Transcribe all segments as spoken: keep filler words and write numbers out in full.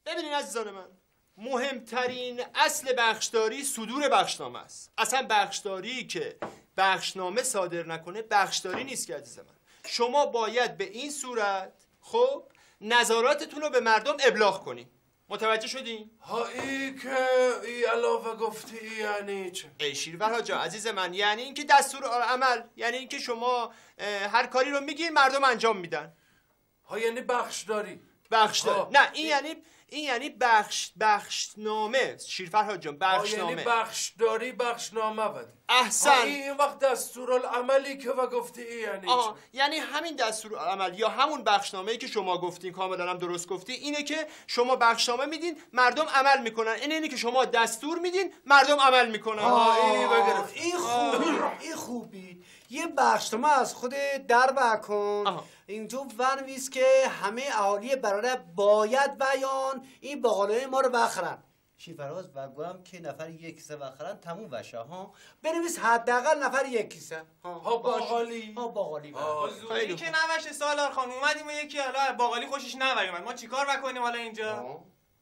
ببینین عزیزان من، مهمترین اصل بخشداری صدور بخشنامه است. اصلا بخشداری که بخشنامه صادر نکنه بخشداری نیست که عزیز من. شما باید به این صورت خب نظراتتون رو به مردم ابلاغ کنین. متوجه شدین؟ ها ای که ای علاوه گفتی یعنی چه؟ ای شیرور جا عزیز من، یعنی اینکه دستور عمل، یعنی اینکه شما هر کاری رو میگین مردم انجام میدن. ها یعنی بخشداری. بخشداری. نه این یعنی این یعنی بخش بخشنامه. شیرفرهاد جان بخشنامه. یعنی بخشداری بخشنامه بده. احسن. این وقت دستورالعملی که و گفتی ای یعنی آه یعنی همین دستورالعمل یا همون بخشنامه‌ای که شما گفتین، کاملا هم درست گفتی، اینه که شما بخشنامه میدین مردم عمل میکنن. این اینه که شما دستور میدین مردم عمل میکنن. آه این بگرفت. این خوبی این خوبی یه بخشنامه از خود در بکن اینجا ونویس که همه اهالی برادر باید بیان این باقالی ما رو بخرن. شیرفراز و گوهم که نفر یک کیسه بخرن تموم بشه ها. بنویس حداقل نفر یک کیسه ها باقالی ها باقالی خیلی که نوشه سالار خان اومدیم و یکی حالا باقالی خوشش نیومد. ما چیکار بکنیم حالا اینجا؟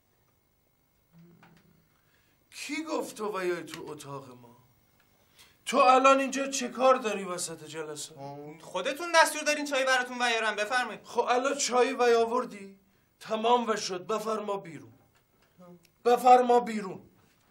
کی گفت تو بیای تو اتاق ما؟ تو الان اینجا چه کار داری وسط جلسه؟ خودتون دستور دارین چای براتون بیارم، بفرمایید. خب الان چای بیاوردی؟ تمام و شد، بفرما بیرون. بفرما بیرون.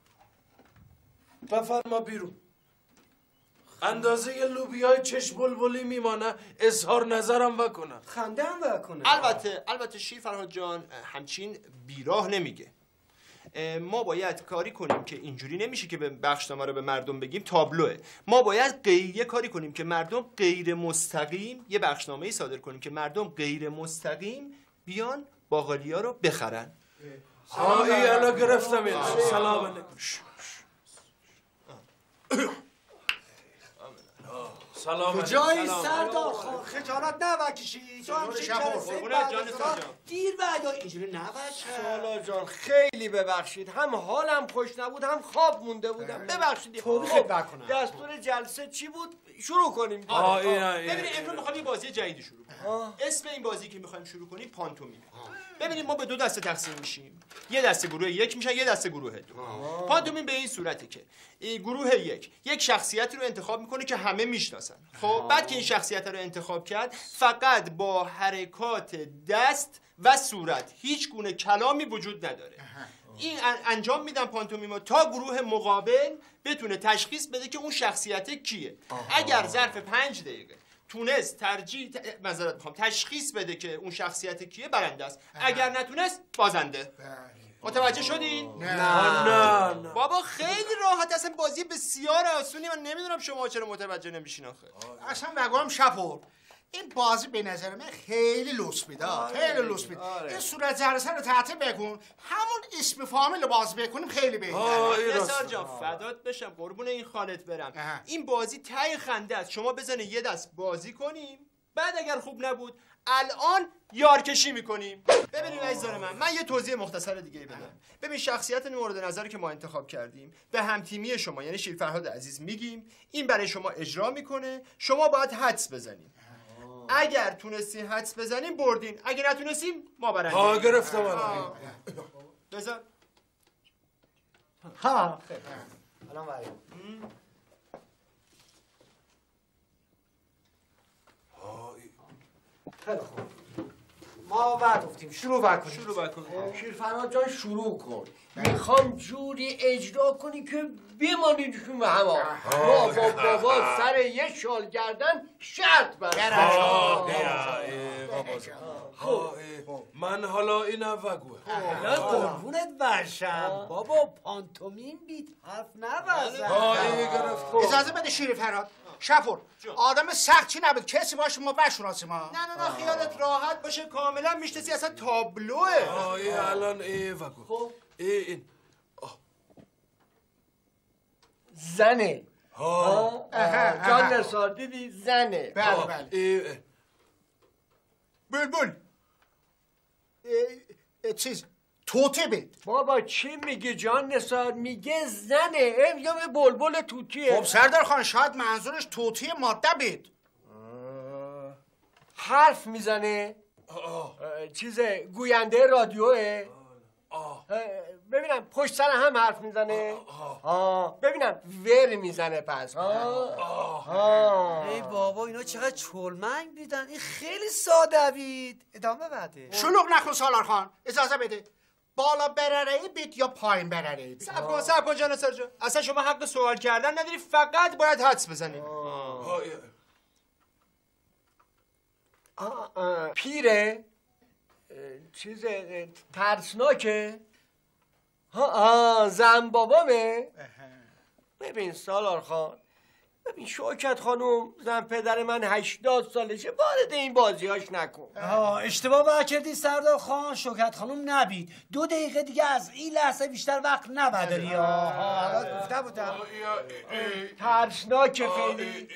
بفرما بیرون. اندازه یه لوبیای چشم بلبلی میمانه، اظهار نظرم وکنه. خنده هم وکنه. البته البته شیرفرهاد جان همچین بیراه نمیگه. ما باید کاری کنیم که اینجوری نمیشه که به بخشنامه رو به مردم بگیم تابلوه. ما باید غیر کاری کنیم که مردم غیر مستقیم یه بخشنامه‌ای صادر کنیم که مردم غیر مستقیم بیان باقالیا رو بخرن. ها ای الان گرفتم این. سلام علیکم. سلام کجایی سردار خان خجالت نبکشی تو هم شکرسه دیر بعدا اینجوری نباشه. سالار جان خیلی ببخشید، هم حالم خوش نبود هم خواب مونده بودم، ببخشید. تو خدمت کنم. دستور جلسه چی بود؟ شروع کنیم. آه اینا ببینید امروز میخوایم یه بازی جدیدی شروع کنیم. اسم این بازی که میخوایم شروع کنیم پانتومیم. ببینید ما به دو دسته تقسیم میشیم. یه دسته گروه یک میشن، یه دسته گروه دو. پانتومیم به این صورته که این گروه یک یک شخصیتی رو انتخاب میکنه که همه میشناسن. خب بعد که این شخصیت رو انتخاب کرد فقط با حرکات دست و صورت، هیچ گونه کلامی وجود نداره. این انجام میدن پانتومیما تا گروه مقابل بتونه تشخیص بده که اون شخصیت کیه. اگر ظرف پنج دقیقه تونست ترجیح معذرت میخوام تشخیص بده که اون شخصیت کیه برنده است، اگر نتونست بازنده. متوجه شدین؟ نه نه نه بابا خیلی راحت، اصلا بازی بسیار آسونی. من نمیدونم شما چرا متوجه نمیشین آخه. اصلا نگم شپور این بازی به نظر من خیلی لطف میده، خیلی لطف میده. این صورت جلسه رو تعطیل بکن، همون اسم فامیل رو باز بکنیم خیلی بهتره. نثار جان فدات بشم قربون این خالت برم. این بازی ته خنده است. شما بزنه یه دست بازی کنیم، بعد اگر خوب نبود الان یارکشی میکنیم. ببینید عزیزان من، من یه توضیح مختصر دیگه بدم. ببین شخصیت مورد نظری که ما انتخاب کردیم به همتیمی شما یعنی شیرفرهاد عزیز میگیم، این برای شما اجرا میکنه، شما باید حدس بزنید. اگر تونستین حدس بزنیم بردین، اگر نتونستیم ما برنده. ها گرفتم الان. بذار ها الان وای خیلی خوب ما بعد گفتیم شروع بکنیم. شروع بکنیم. شیرفرهاد جان شروع کن. میخوام جوری اجرا کنی که بمانید تو همه. بابا بابا سر یه شال گردن شرط بر. من حالا اینم وگوه. قربونت برشم بابا پانتومیم بیت حرف نبزن. اجازه بده شیرفرهاد. شپور آدم سختی نبود، کسی باشه ما بشناسیم. نه نه نه خیالت راحت باشه، کاملا میشناسی، اصلا تابلوه. آه الان ای وگو. خب این زنه. ها جان نثار دیدی زنه. بله بله. بلبل چیز توته بید. بابا چی میگه جان نثار؟ میگه زنه. یا بلبل توتیه. خب سردار خان شاید منظورش توتی ماده بید. حرف میزنه. چیزه گوینده رادیوه. ببینم پشت سر هم حرف میزنه. آه ببینم ور میزنه پس. ای بابا اینا چقدر چلمنگ بیدن. این خیلی ساده بید. ادامه بده. شلوغ نکن سالار خان، اجازه بده. بالا برره بیت یا پایین برره بیت؟ صبر کن صبر کن جان ناصر جان، اصلا شما حق سوال کردن نداری، فقط باید حدس بزنی. پیره چیز ترسناکه. ها زن بابامه. ببین سالار خان، ببین شوکت خانوم زن پدر من هشتاد سالشه، وارد این بازیاش نکن. اشتباه با کردی سردار خان. شوکت خانوم نبید. دو دقیقه دیگه از این لحظه بیشتر وقت نبداری. آها گفته بودم ترسناکه خیلی.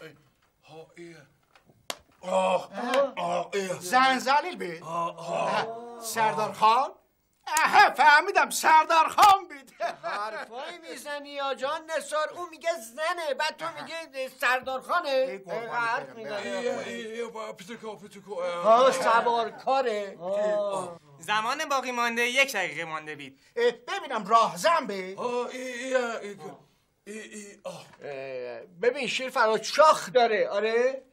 زن زلیل بید. سردار خان. اه فهمیدم سردار خان بید. حرفایی میزنی یا جان نثار؟ اون میگه زنه، بعد تو میگه سردار خانه. حرف میزنی. پتکو پتکو. ها سوارکاره. زمان باقی مانده یک دقیقه مانده بید. ببینم راهزن بید. ببین شیر فراد شاخ داره. آره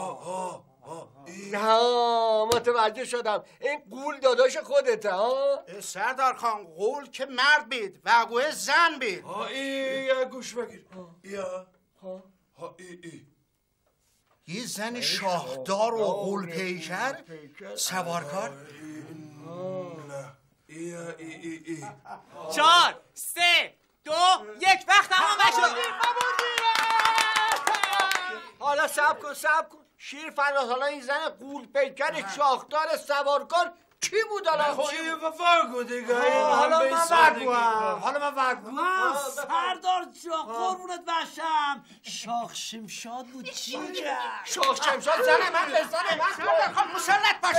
ها متوجه شدم. این قول داداش خودته. ها سردار خان قول که مرد بید، وقوه زن بید. ها ای گوش بگیر. یا ها ای ای یه زن شاهدار و قول پیکر سوارکار. ای ای ای ای چهار سه دو یک وقت تمام شد. حالا صبر کن صبر کن شیر فراد. حالا این زن قول پیکر شاخدار سوارکار کی بود؟ حالا خواهی وفاقو دیگه. حالا من وگوام حالا من وگوام سردار جا قربونت بشم. شاخ شمشاد بود. چی کرد؟ شاخ شمشاد زن من به زن من. سردار خان مسلط باش.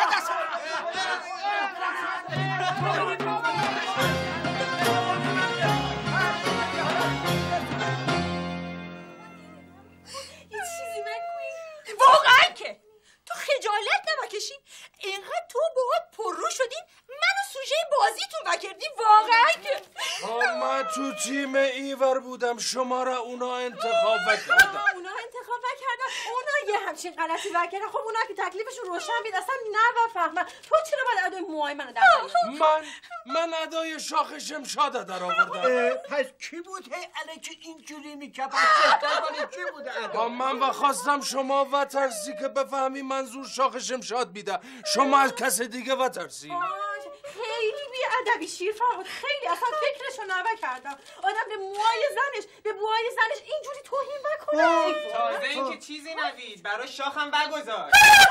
واقعا که تو خجالت نمیکشی؟ اینقدر تو باهات پررو شدین منو سوژه بازیتون وکردی. واقعا که من تو تیم ایور بودم، شما را اونا انتخاب وکردم. اونا انتخاب وکردن. اونا یه همچین غلطی وکردن. خب اونا که تکلیفشون روشن بید اصلا نفهمن. تو چرا باید ادای موهای منو در بیاری؟ من من ادای شاخ شمشاد در آوردم. پس کی بود هی الکی اینجوری میکرد؟ کی بوده ادا؟ من و خواستم شما و ترسی که بفهمی منظور شاخ شمشاد بیده. شما از کس دیگه و ترسی. خیلی بی‌ادبی شیر فرهاد. خیلی اصلا فکرشو نکردم. آدم به موهای زنش به بوهای زنش اینجوری توهین بکنه. تازه این که چیزی نوید برای شاخم بگذار.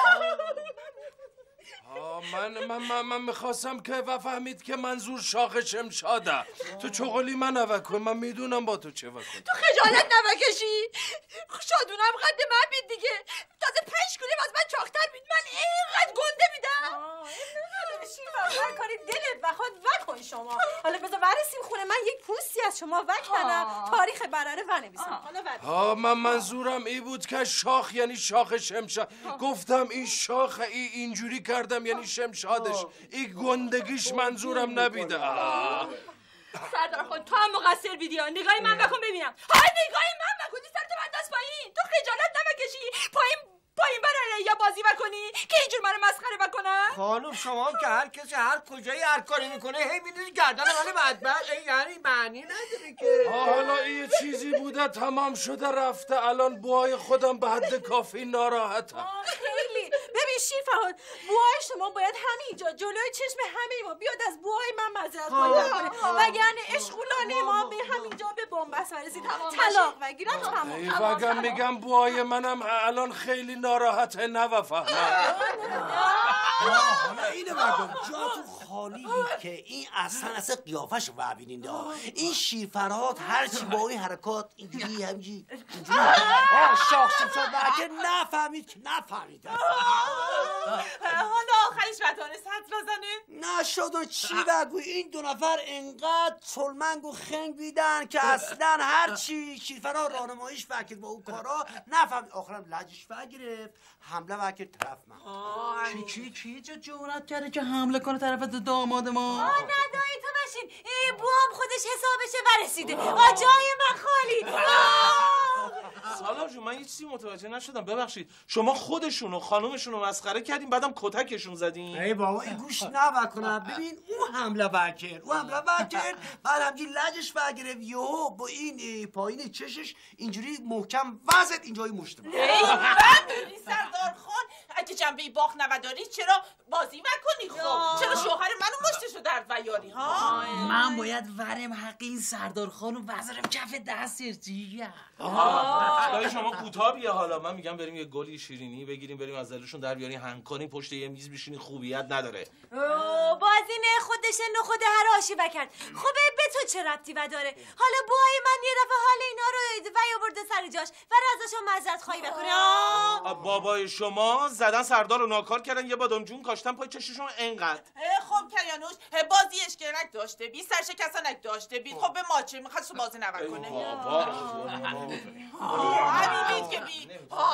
من من من من میخواستم که بفهمید که منظور شاخ شمشاده. تو چغلی من نوکن، من میدونم با تو چه وکن. تو خجالت نمیکشی؟ شادونم قد من بید دیگه. تازه پنج کلیم از من چاختر بید. من اینقدر گنده بیدم. شیر فرهاد کاری دلت بخواد وکن شما. حالا بذار برسیم خونه من یک پوستی از شما وکنم. تاریخ برره ونویسم. حالا بعد ها من منظورم ای بود که شاخ یعنی شاخ شمشاد. گفتم این شاخ ای اینجوری کردم یعنی شمشادش. این گندگیش منظورم نبیده. سردار خان تو هم مقصر بیدی ها. نگاهی من بکن ببینم. های نگاهی من بکن. سر تو بنداز پایین. تو خجالت نمیکشی؟ پایین پایین برای یا بازی بکنی که اینجور منو مسخره بکنن؟ خانم شما هم که هر کسی هر کجایی هر کاری میکنه هی میدونی گردن من بدبخت. یعنی معنی نداره که. حالا یه چیزی بوده تمام شده رفته. الان بوهای خودم به حد کافی ناراحتم. خیلی ببین شیر فرهاد، بوهای شما باید همینجا جلوی چشم همه ما بیاد از بوهای من معذرت خواهی کنه، وگرنه عشقولانه ما به همینجا به بنبست برسید. طلاق بگیرم تمام. وگم میگم بوهای منم الان خیلی ناراحته. نوفهمم. حالا اینو مردم جاتون خالی که این اصلا اصلا قیافش رو ببینید. این شیر فرهاد هرچی با این حرکات اینجوری همجی اینجوری شاخ شمشاد برکه نفهمید که نفهمید. حالا آخرش بتانه ست بزنه نشد و چی بگوی. این دو نفر انقدر چلمنگ و خنگ بیدن که اصلا هرچی شیر فرهاد راهنماییش فکر با اون کارا نفهمید. آخرم لجش فکر گرفت، حمله وکر طرف من. چی چی کی جو جرأت کرده که حمله کنه طرف داماد ما؟ آه ندایی تو بشین بوام خودش حسابشه ورسیده آجای من خالی. سالار جون من یه چیزی متوجه نشدم ببخشید شما خودشون و خانومشون رو مسخره کردین بعدم کتکشون زدین؟ ای بابا این گوش نکنم. ببین اون حمله برکرد اون حمله برکرد بعد همجوری لجش برگرفت یهو با این پایین چشش اینجوری محکم وزد اینجای مشت من. ای بدونی سردار خان اگه جنبه باخ نداری چرا بازی نکنی خب؟ چرا شوهر منو مشتشو درد بیاری ها؟ من باید ورم حق این سردار خانو وزرم کف دستش جیگر. دایی شما کوتاه بیا حالا من میگم بریم یه گلی شیرینی بگیریم بریم از دلشون در بیاریم هنگ کنیم پشت یه میز بشینی خوبیت نداره. بازینه خودش نخود هر آشی بکرد. خب به تو چه ربطی و داره؟ حالا بوهای من یه دفعه حال اینا رو ویاورده سر جاش و ازشون معذرت خواهی بکنه. بابای شما زدن سردار رو ناکار کردن یه بادام جون کاشتن پای چششون انقدر. خب کیانوش بازی اشکرک داشته بی سرشکستنک داشته بی خب به ما چه میخواست بازی نکنه. همین بید که بی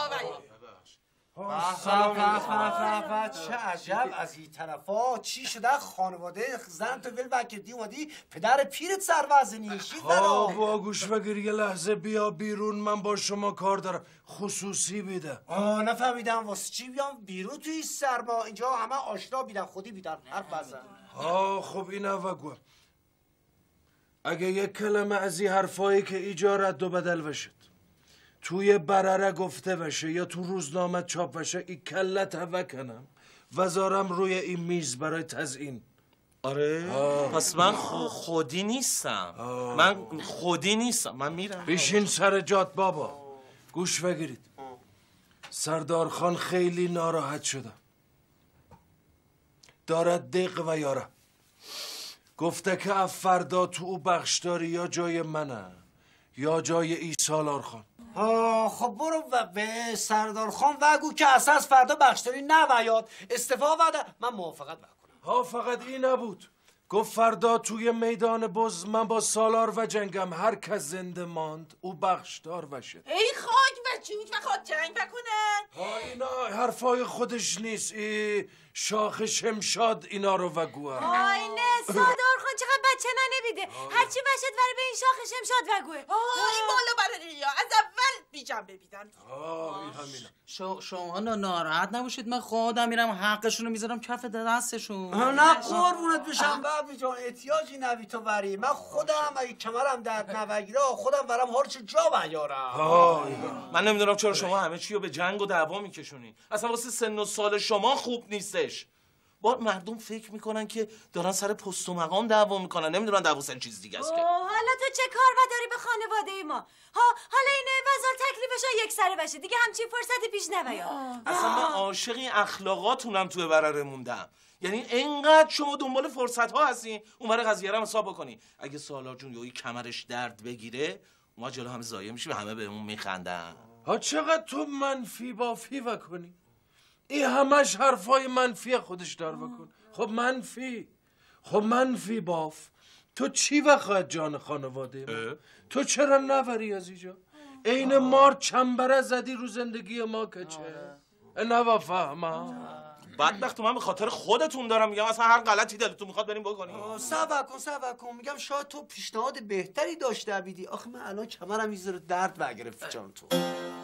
چه عجب از این طرفا چی شده خانواده زن تو ول بکردی اومدی پدر پیرت سروزنی چی برا با گوش بگیر یه لحظه بیا بیرون من با شما کار دارم خصوصی بیده. آه نفهمیدم واسه چی بیام بیرون توی سرما اینجا همه آشنا بیدن خودی بیدن حرف بزن. آه خب اینا بگو اگه یک کلمه از این حرفایی که ایجا رد و بدل بشد توی برره گفته بشه یا تو روزنامه چاپ بشه این کلت وکنم وزارم روی این میز برای تزیین. آره؟ آه. پس من خو خودی نیستم. آه. من خودی نیستم من میرم. بشین سر جات بابا گوش بگیرید. سردار خان خیلی ناراحت شده دارد دق و یاره گفته که از فردا تو او بخشداری یا جای منه یا جای ای سالار خان. آه خب برو و به سردار خان وگو که اساس فردا بخشداری نویاد استفا وده من موافقت بکنم. ها فقط این نبود گفت فردا توی میدان بز من با سالار و جنگم هر کس زنده ماند او بخشدار بشه. ای خاک و جوج و خود جنگ بکنن. ها اینا حرفای خودش نیست ای شاخ شمشاد اینا رو وگوه. آینه سردار خان چقدر بچه ننبیده هرچی بشد وره به این شاخ شمشاد وگوه. این بالا برای ریا از اول بی جنبه بیدن. آه این همینه. شما ناراحت نباشید من خودم میرم حقشون رو میذارم کف دستشون. نه قربونت بشم بابی جان احتیاجی نبی تو بری من خودم اگه کمرم درد نوگیره خودم برم هارچ جا بیارم. من نمیدونم چرا شما همه چی رو به جنگ و دعوا میکشونین اصلا واسه سن و سال شما خوب نیستش. با مردم فکر میکنن که دارن سر پست و مقام دعوا میکنن نمیدونن دعوا سر چیز دیگه است که. حالا تو چه کار و داری به خانواده ما؟ ها حالا اینه وزار تکلیفش یک سره بشه دیگه همچین فرصتی پیش نمیاد. اصلا من عاشق این اخلاقاتونم توی برره موندم. یعنی انقدر شما دنبال فرصت ها هستین اونور قضیه رو حساب بکنی. اگه سالار جون یهو کمرش درد بگیره ما جلو همه ضایع میشیم همه بهمون میخندن. ها چقدر تو منفی بافی وکنی این همش حرفای منفی خودش دار بکن. خب منفی خب منفی باف تو چی بخواهد جان خانواده ما؟ تو چرا نوری از اینجا؟ این مار چنبره زدی رو زندگی ما که چه؟ نوا فهمم بدبخت من به خاطر خودتون دارم میگم اصلا هر غلطی دلتون میخواد بریم بکنیم. صبر کن صبر کن میگم شاید تو پیشنهاد بهتری داشته بیدی. آخه من الان کمرم میذاره درد بگرفت جان تو.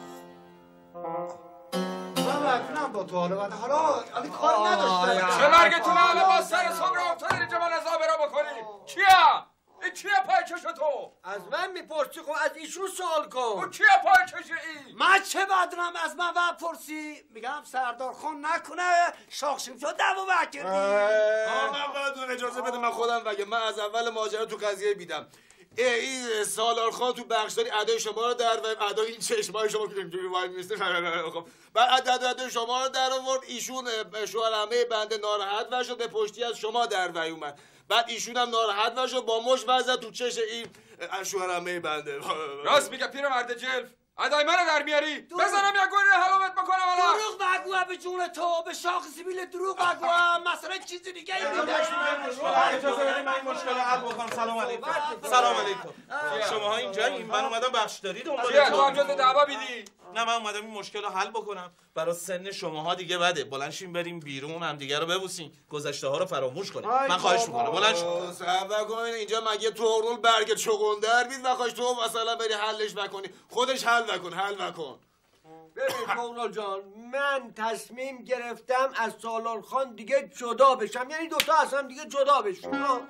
من با تو حالا حالا حالا کار نداشتم. چه مرگتون حالا با سر صبر افتادین اینجا من عذاب را بکنی؟ کیه؟ این کیه پای چش تو؟ از من میپرسی خب از ایشون سوال کن. او کیه پای چش ای؟ من چه بدونم از من بپرسی؟ میگم سردار خان نکنه شاخ شمشاد دعوا بکردی. آقا بدون اجازه بده من خودم بگم من از اول ماجرا تو قضیه بیدم. این سالار خان تو بخشداری ادای شما رو در و ادای این چشمای شما که اینجوری وای میسته خب بعد ادای شما رو در آورد ایشون شوهرعمه بنده ناراحت و شد به پشتی از شما در وی اومد بعد ایشون هم ناراحت و شد با مش وزد تو چش این شوهرعمه بنده. راست میگه پیرمرد جلف ادای منو در میاری بزنم یک گوری رو حلامت بکنم الان. دروغ بگو به جون تو به شاخ سیبیل دروغ بگو مثلا چیزی دیگه ای دیگه. اجازه بدید من این مشکل رو حل بکنم. سلام علیکم. سلام علیکم. شماها اینجا این من اومدم بخشداری دنبال تو هم جز دعوا بیدی؟ نه من اومدم این مشکل رو حل بکنم. برای سن شماها دیگه بده. بلند شیم بریم بیرون، هم دیگه رو ببوسیم، گذشته ها رو فراموش کنیم. من خواهش میکنم بلند شیم. صبر کن، اینجا مگه تورول برگ چغندر بید و خواهش تو مثلا بری حلش بکنی؟ خودش حل بکن، حل بکن. ببین تورول جان، من تصمیم گرفتم از سالار خان دیگه جدا بشم، یعنی دوتا از هم دیگه جدا بشم.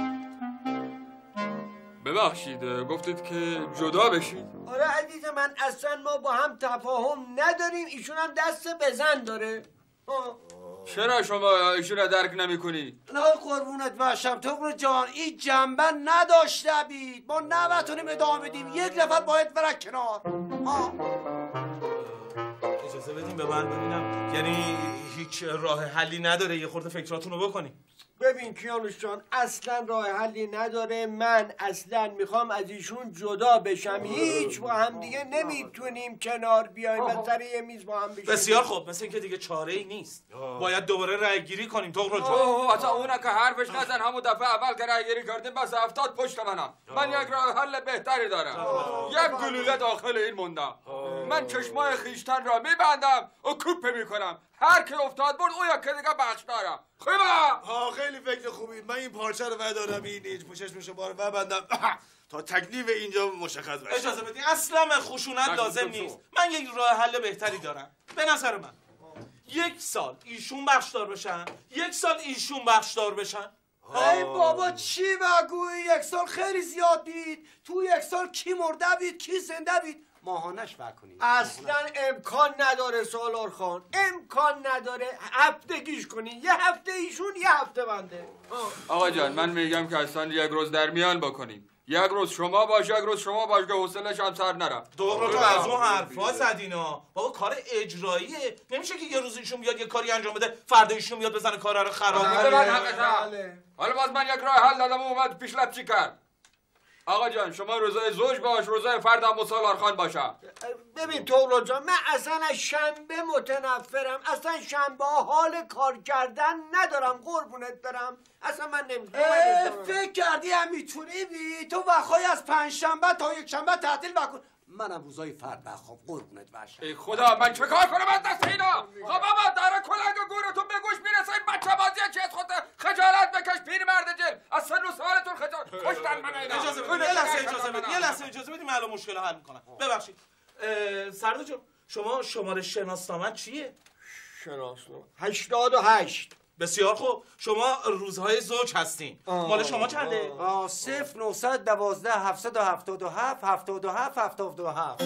ببخشید گفتید که جدا بشید؟ آره عزیز من، اصلا ما با هم تفاهم نداریم، ایشون هم دست بزن داره. آه. چرا شما ایشون رو درک نمی کنی؟ نه قربونت باشم تورول جان، این جنبه نداشته بید، ما نبتونیم ادامه بدیم، یک نفر باید بره کنار. آه. اجازه بدیم به من ببینم، یعنی هیچ راه حلی نداره یه خورده فکراتون رو بکنیم. ببین کیانوش جان، اصلا راه حلی نداره. من اصلا میخوام از ایشون جدا بشم، هیچ با هم دیگه نمیتونیم کنار بیایم و سر یه میز با هم بشیم. بسیار خوب، مثل اینکه دیگه چاره ای نیست. باید دوباره رأی گیری کنیم تورول جان. اوه اصلا اونه که حرفش نزن، همون دفعه اول که رأی گیری کردیم بس هفتاد پشت منم. من یک راه حل بهتری دارم. یک گلوله داخل این مونده. من چشمای خیشتن را میبندم و کوپه میکنم، هر کی افتاد برد او یکی دیگه بخش دارم. خوبه؟ ها خیلی فکر خوبی. من این پارچه رو ودارم، این ایج پوشش میشه بار ببندم تا تکلیف اینجا مشخص بشه. اجازه بدین، اصلا من خشونت لازم نیست. من یک راه حل بهتری دارم. به نظر من یک سال ایشون بخشدار بشن، یک سال ایشون بخشدار بشن. ای بابا چی بگوی؟ یک سال خیلی زیاد دید. تو یک سال کی مرده بید کی زنده بید ماهانش بکنید. اصلا امکان نداره سالار خان، امکان نداره. هفتگیش کنین، یه هفته ایشون یه هفته بنده. آقا جان من میگم که اصلا یک روز در میان بکنیم، یک روز شما باش یک روز شما باش که حوصله‌ش هم سر نره. دور از اون حرفا زدینا بابا، کار اجراییه. نمیشه که یه روز ایشون بیاد یه کاری انجام بده فردا ایشون بیاد بزنه کارا رو خراب کنه. حالا باز من یک راه حل دادم و اومد پیشلب چی کرد؟ آقا جان شما روزای زوج باش، روزای فرد هم سالار خان باشه. ببین تورول جان، من اصلا از شنبه متنفرم، اصلا شنبه حال کار کردن ندارم قربونت برم. اصلا من نمیتونم. فکر کردی هم میتونی بی تو وقای از پنج شنبه تا یک شنبه تعطیل بکن. منم روزای فرد بخواب قربونت باشم. ای خدا من چه کار کنم از دست اینا؟ خب بابا داره کلنگ و گورتون به گوش میرسه. این بچه بازی چی از خود خجالت بکش پیر مرد جل، از سن و سالتون خجالت کشتن من اینا. اجازه بدید یه لحظه اجازه بدید یه لحظه اجازه بدید من الان مشکل حل میکنم. ببخشید سردار جان، شما شماره شناسنامه چیه؟ شناسنامه هشتاد و هشت. بسیار خوب، شما روزهای زوج هستین. مال شما چنده؟ صفر نهصد دوازده هفتصد و هفتاد و هفت هفتاد و هفت هفتاد و هفت.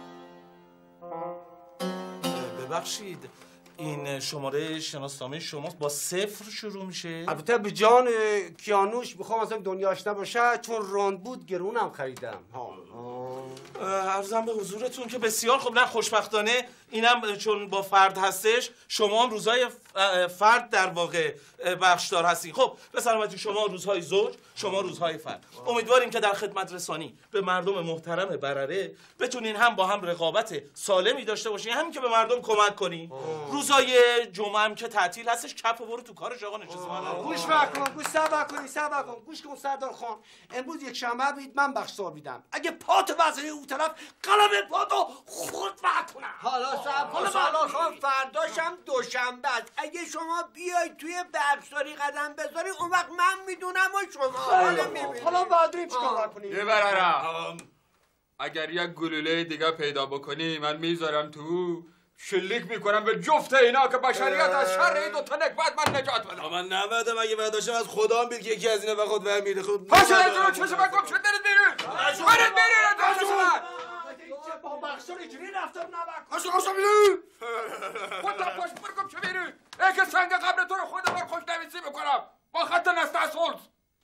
ببخشید این شماره شناسنامه شما با صفر شروع میشه؟ البته به جان کیانوش میخوام اصلا دنیاش نباشه، چون راند بود گرونم خریدم. عرضم به حضورتون که بسیار خوب. نه خوشبختانه اینم چون با فرد هستش، شما هم روزهای فرد در واقع بخشدار هستین. خب به سلامتی شما روزهای زوج، شما روزهای فرد. امیدواریم که در خدمت رسانی به مردم محترم برره بتونین هم با هم رقابت سالمی داشته باشین، همین که به مردم کمک کنین. روزای جمعه هم که تعطیل هستش، کپ و برو تو کارش آقا نشسته. گوش بکن، گوش صبر کن، صبر کن. گوش کن سردار خان، امروز یک شنبه بید من بخشدار میدم. اگه پات وزنی اون طرف قلم پاتو خود بکنم. حالا صبر کن سالار خان، فرداشم دوشنبه است. اگه شما بیای توی بخشداری قدم بذاری اون وقت من میدونم و شما حالا میبینید. حالا بعدی چیکار کنیم؟ یه برارم اگر یک گلوله دیگه پیدا بکنی من میذارم تو، شلیک میکنم به جفت اینا که بشریت از شر این دو تا نکبت من نجات بدم. من نمیدم، اگه برداشتم از خدا هم بید که یکی از اینا به خود میره. خود پاشو از رو چشم من گم شد درد بیرون برد بیرون از چشم من با بخشدار اینجوری رفتار نبکن. پاشو پاشو بیرون خود تا پاش برگم چه بیرون ای که سنگ قبر تو رو خود من خوش نویسی میکنم با خط نسته از خلص.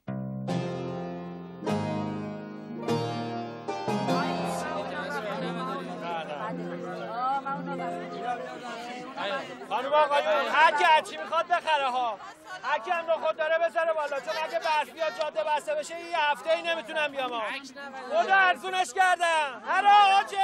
خانم آقایون، هر کی هرچی میخواد بخره ها. هر کی هم خود داره بذاره بالا، چون اگه برف بیاد جاده بسته بشه یه هفته ای نمیتونم بیام ها. خدا ارزونش کردم. هر آجه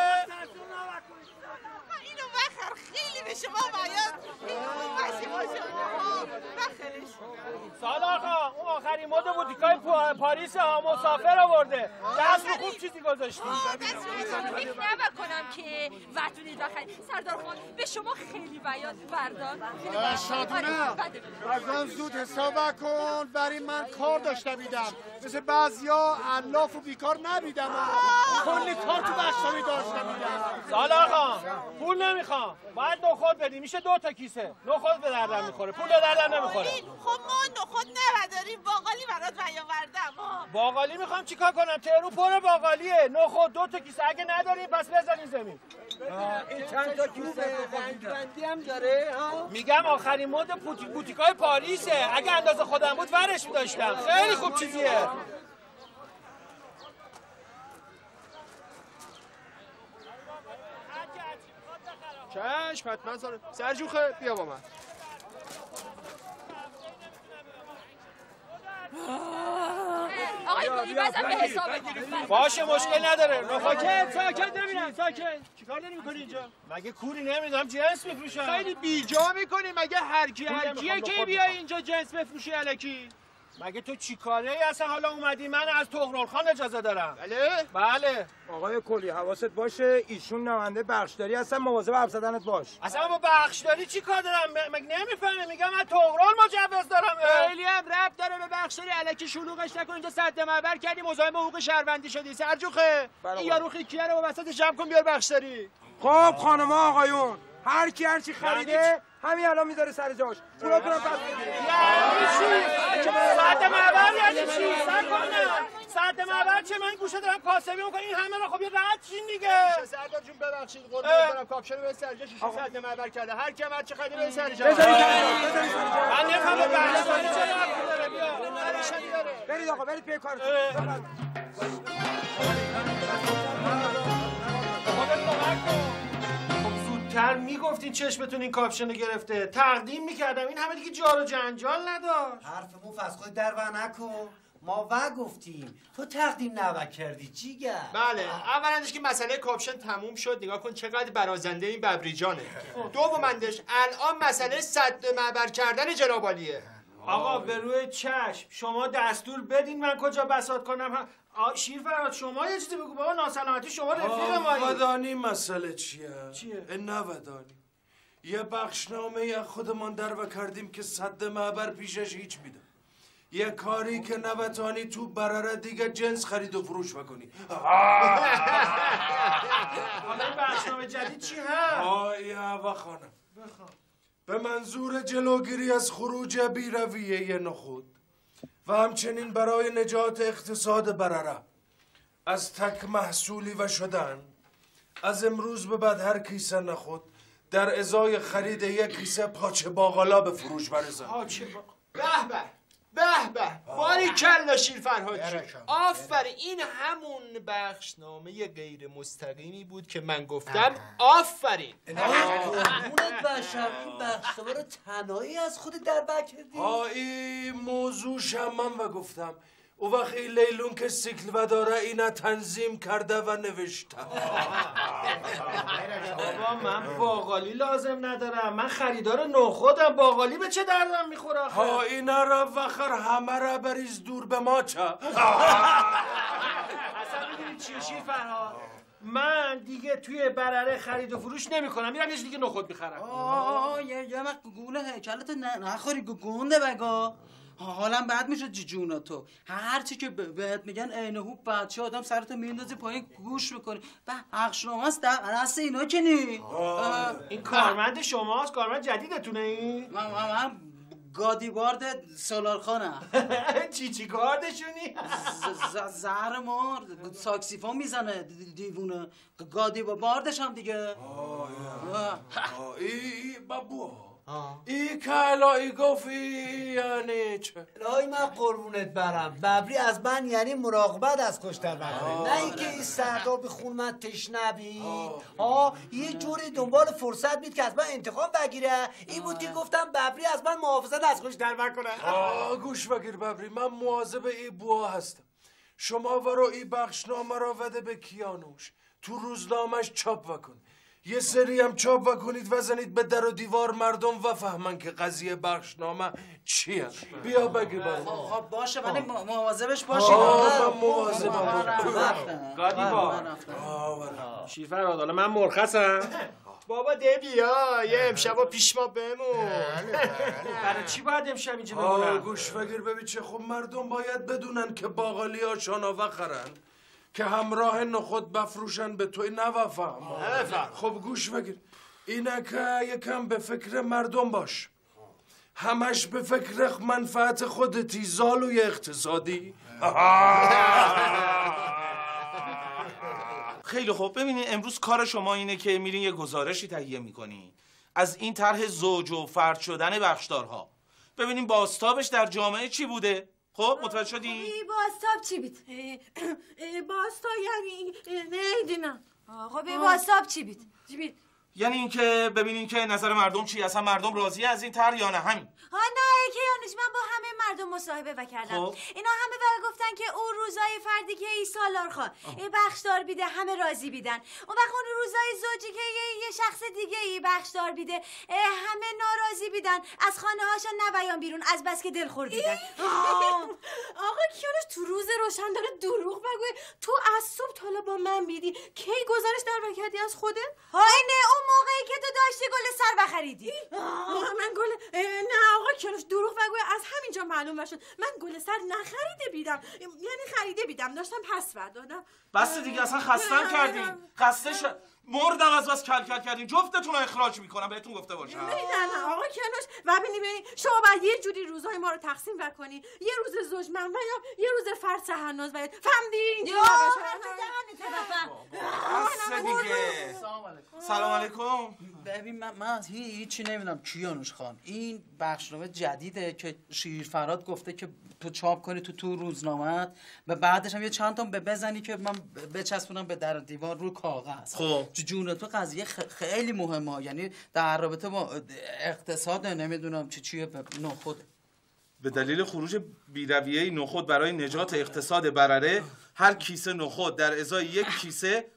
اینو بخر، خیلی به شما بیاد. اینو باشه شما بخرش. سالار خان، اون آخری مد بوتیکای پاریس ها، مسافر آورده. دست رو خوب چیزی گذاشتی. دست رو فکر نبکنم که بگید آخرین سردار خان به شما خیلی بیاد بردار. شادونه بردان زود حساب کن، برای من کار داشته بیدم مثل بعضیا علاف و بیکار نبیدم، کلی کار تو بخشایی داشته بیدم. سالار خان پول نمیخوام، باید نخود بدی، میشه دو تا کیسه نخود به دردم میخوره، پول به دردم نمیخوره. خب ما نخود نداریم، باقالی برات نیاوردم. باقالی میخوام چیکار کنم؟ تهرو پر باقالیه، نخود دو تا کیسه اگه نداریم پس بزنین زمین. این چند تا کیسه رنگبندی هم داره ها؟ میگم آخرین مد بوتیکای پاریسه، اگه اندازه خودم بود ورش می‌داشتم، خیلی خوب چیزیه. چشم حتما سر سرجوخه بیا با من. آقای گلی بزن به حساب. باشه مشکل نداره. ساکت ساکت نمیرم ساکت. چیکار داری میکنی اینجا؟ مگه کوری نمیدونم جنس میفروشم. خیلی بیجا میکنی، مگه هر کی هر کیه که بیای اینجا جنس بفروشی الکی؟ مگه تو چی کاره ای اصلا حالا اومدی؟ من از طغرالخان اجازه دارم. بله؟ بله. آقای کلی حواست باشه، ایشون نماینده بخشداری هستن، مواظب حرف زدنت باش. اصلا با بخشداری چی کار دارم؟ مگه نمیفهمی؟ میگم من طغرال مجوز دارم. خیلی هم ربط داره به بخشداری، الکی شلوغش نکن. اینجا سد معبر کردی مزاحم حقوق شهروندی شدی. سرجوخه این یارو خیکیه رو وسط جمع کن بیار بخشداری. خب خانم‌ها آقایون، هر کی هر چی خریده همین الان میذاره سر جاش. پولاتون رو پس بگیرید. یعنی چی؟ سد معبر یعنی چی؟ سر کنم. سد معبر چه؟ من گوشه دارم کاسبی میکنم، این همه رو خب یه رد چین دیگه. سردار جون ببخشید قربونت برم، کاپشن رو به سر جاش شیشه سد معبر کرده. هر کی هر چه خریده به سر جاش. بذارید بذارید سر جاش. من نمیفهمم بخشداری چه ربطی داره. بیا. پریشانی داره. برید آقا برید پی کارتون. تر میگفتین چشمتون این کاپشن رو گرفته، تقدیم میکردم، این همه دیگه جار و جنجال نداشت. حرف مفت از خود در و نکن، ما و گفتیم تو تقدیم نوه کردی جیگر. بله اولندش که مسئله کاپشن تموم شد، نگاه کن چقدر برازنده این ببریجانه. دومندش الان مسئله سد معبر کردن جناب عالیه. آقا به روی چشم شما دستور بدین من کجا بساط کنم. شیر فرهاد شما یه چیزی بگو بابا، ناسلامتی شما رفیق مایی. ودانی مسئله چیه؟ چیه؟ نه ودانی یه بخشنامه یه خودمان در و کردیم که سد معبر پیشش هیچ میده. یه کاری که نبتانی تو براره دیگه جنس خرید و فروش بکنی. حالا این بخشنامه جدید چی هست؟ آیا و خانم به منظور جلوگیری از خروج بیرویه نخود و همچنین برای نجات اقتصاد برره از تک محصولی و شدن، از امروز به بعد هر کیسه نخود در ازای خرید یک کیسه پاچه باقالا به فروش برسن. پاچه باقالا به به به به باری کلا شیر فرهاد جون، آفرین. این همون بخشنامه غیر مستقیمی بود که من گفتم. آفرین. قربونت بشم، این بخشنامه رو تنهایی از خود در بر کردی؟ این موضوع شمم و گفتم او وقت این لیلون که سیکل و داره اینا تنظیم کرده و نوشته. بابا من باقالی لازم ندارم، من خریدار نخودم، باقالی به چه دردم میخوره آخه؟ ها اینا را وخر همه را بریز دور به ما چه؟ اصلا میدونی چیه شیر فرهاد؟ من دیگه توی برره خرید و فروش نمی کنم، میرم یه دیگه نخود میخرم. آه یه یه وقت گوگونه هیکلتو نخوری گونده بگا. حالم بد میشه جونا تو، هر چی که بهت میگن عین هوب بچه آدم سرتو میندازی پایین گوش میکنی. به عقشنامه است دست اینا که نی. این کارمند شماست؟ کارمند جدیدتونه این؟ من من گادیبارد سالارخانم. چی چی گاردشونی؟ زهر مار ساکسیفون میزنه دیوونه. گادیباردش هم دیگه. ای بابو ای کلایی گفتی یعنی چه؟ الهی من قربونت برم، ببری از من یعنی مراقبت از کشتر بکنه، نه اینکه این سردا به خون من تشنه بید. ها یه جوری دنبال فرصت بید که از من انتقام بگیره. این بود که گفتم ببری از من محافظت از کشتر بکنه. آه گوش بگیر ببری، من مواظب ای بوا هستم. شما ورو ای بخشنامه را وده به کیانوش تو روزنامهش چاپ وکن. یه سری هم چاپ وکنید وزنید به در و دیوار مردم و فهمن که قضیه بخشنامه چیه. بیا بگی برای خب باشه ولی مواظبش باشید. آه من مواظبم. گادی با شیر فرهاد، حالا من مرخصم. بابا ده بیا یه امشبا پیش ما بمون. برای چی باید امشب اینجا آه بمونم؟ گوش بگیر ببین چه خب مردم باید بدونن که باقالی ها شاناوه خرن که همراه نخود بفروشن به توی نوفهم. خب گوش بگیر اینه که یکم به فکر مردم باش، همش به فکر منفعت خودتی زالوی اقتصادی. خیلی خوب ببینین امروز کار شما اینه که میرین یه گزارشی تهیه میکنین از این طرح زوج و فرد شدن بخشدارها، ببینین بازتابش در جامعه چی بوده. خب متوجه شدین؟ بازتاب چی بود؟ بازتاب یعنی نمیدونم. آقا به بازتاب چی بود؟ چی بود؟ یعنی اینکه ببینین که نظر مردم چی، اصلا مردم راضی از این طرح یا نه. همین. ها نه که یانش من با همه مردم مصاحبه وکردم. خب. اینا همه بر گفتن که اون روزای فردی که ای سالارخواه ای بخشدار بیده همه راضی بیدن. اون وقت اون روزای زوجی که یه, یه شخص دیگه ای بخشدار بیده همه ناراضی بیدن، از خانه هاشون نویان بیرون از بس که دلخور بیدن. آقا کیانش تو روز روشن داره دروغ بگوی. تو از صبح تا حالا با من بیدی کی گزارش در وکردی از خوده؟ های نه اون موقعی که تو داشتی گل سر بخریدی. من گل نه آقا کیانش دروغ بگوی، از همینجا معلوم شد من گل سر نخریده بیدم، یعنی خریده بیدم داشتم پس بردادم. بس دیگه اصلا خستم کردین، خسته شد مردم از بس کل کل کردین. جفتتون رو اخراج میکنم بهتون گفته باشم. نه نه آقا کیانوش و ببینی ببینی شما باید یه جوری روزهای ما رو تقسیم وکنی، یه روز زوج من و یا یه روز فرد سحرناز باید فهمیدین؟ یا بس دیگه. سلام علیکم. ببین من, من هیچی نمیدونم کیانوش خان، این بخشنامه جدیده که شیر فراد گفته که تو چاپ کنی تو تو روزنامه و بعدش هم یه چند تا بزنی که من بچسبونم به در دیوار رو کاغذ. خب جون تو قضیه خیلی مهمه، یعنی در رابطه با اقتصاد نمیدونم چی چیه نخود. به دلیل خروج بی‌رویه نخود برای نجات اقتصاد برره هر کیسه نخود در ازای یک کیسه